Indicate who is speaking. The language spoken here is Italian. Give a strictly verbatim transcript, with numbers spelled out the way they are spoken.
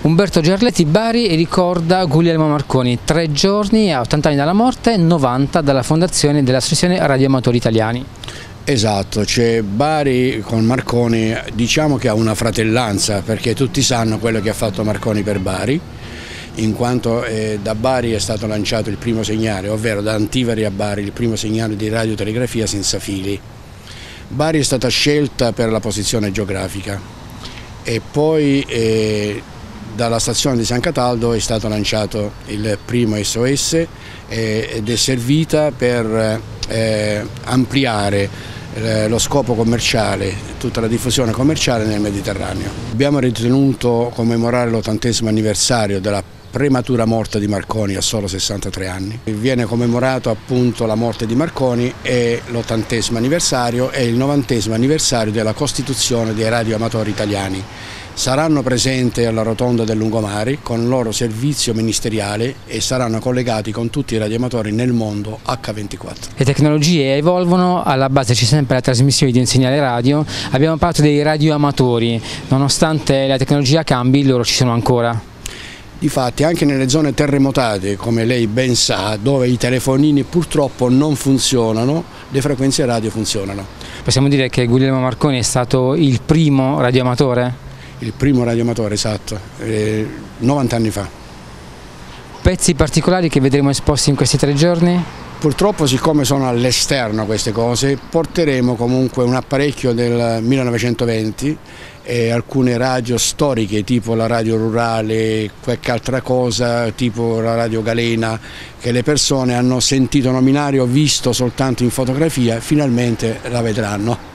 Speaker 1: Umberto Gerletti, Bari ricorda Guglielmo Marconi, tre giorni a ottanta anni dalla morte, novanta dalla fondazione dell'Associazione Radioamatori Italiani.
Speaker 2: Esatto, c'è Bari con Marconi, diciamo che ha una fratellanza, perché tutti sanno quello che ha fatto Marconi per Bari, in quanto eh, da Bari è stato lanciato il primo segnale, ovvero da Antivari a Bari il primo segnale di radiotelegrafia senza fili. Bari è stata scelta per la posizione geografica e poi eh, dalla stazione di San Cataldo è stato lanciato il primo S O S eh, ed è servita per eh, ampliare eh, lo scopo commerciale, tutta la diffusione commerciale nel Mediterraneo. Abbiamo ritenuto commemorare l'ottantesimo anniversario della prematura morte di Marconi a solo sessantatré anni. Viene commemorato appunto la morte di Marconi e l'ottantesimo anniversario e il novantesimo anniversario della costituzione dei radioamatori italiani. Saranno presenti alla rotonda del Lungomare con il loro servizio ministeriale e saranno collegati con tutti i radioamatori nel mondo acca ventiquattro.
Speaker 1: Le tecnologie evolvono, alla base c'è sempre la trasmissione di un segnale radio. Abbiamo parlato dei radioamatori, nonostante la tecnologia cambi, loro ci sono ancora.
Speaker 2: Difatti anche nelle zone terremotate, come lei ben sa, dove i telefonini purtroppo non funzionano, le frequenze radio funzionano.
Speaker 1: Possiamo dire che Guglielmo Marconi è stato il primo radioamatore?
Speaker 2: Il primo radioamatore, esatto, eh, novanta anni fa.
Speaker 1: Pezzi particolari che vedremo esposti in questi tre giorni?
Speaker 2: Purtroppo, siccome sono all'esterno queste cose, porteremo comunque un apparecchio del millenovecentoventi e alcune radio storiche tipo la radio rurale, qualche altra cosa tipo la radio galena che le persone hanno sentito nominare o visto soltanto in fotografia, finalmente la vedranno.